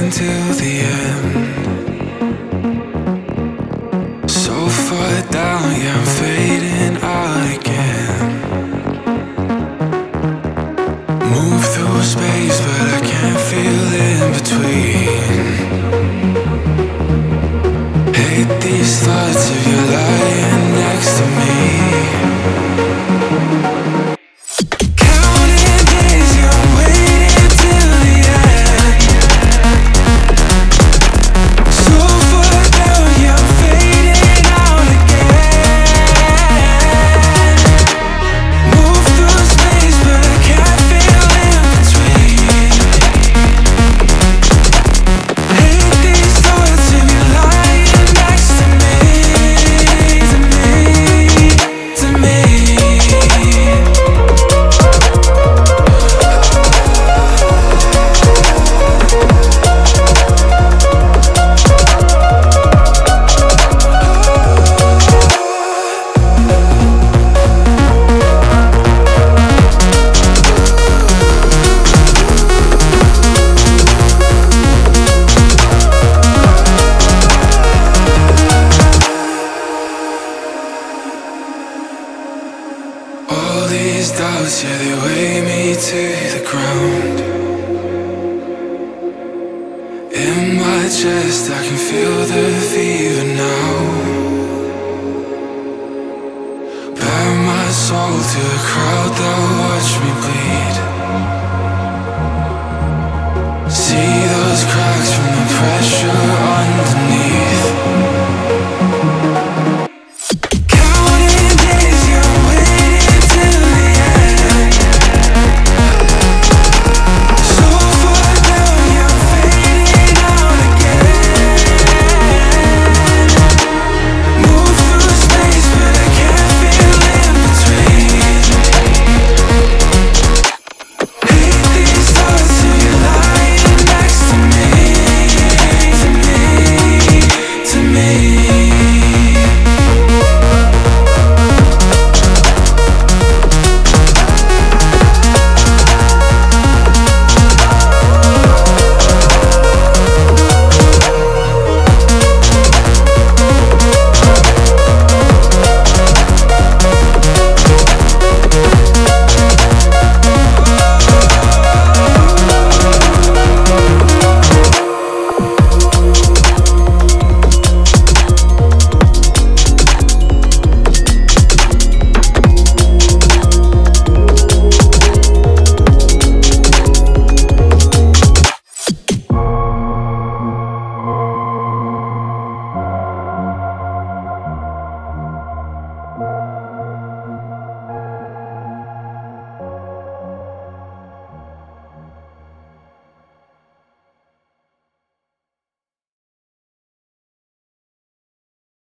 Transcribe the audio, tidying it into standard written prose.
till the end. So far down, yeah, I'm fading out again. Move through space, but I can't feel in between. Hate these thoughts of you lying next to me. These doubts, yeah, they weigh me to the ground. In my chest, I can feel the fever now. Bare my soul to a crowd that watch me bleed. See those cracks from the pressure underneath.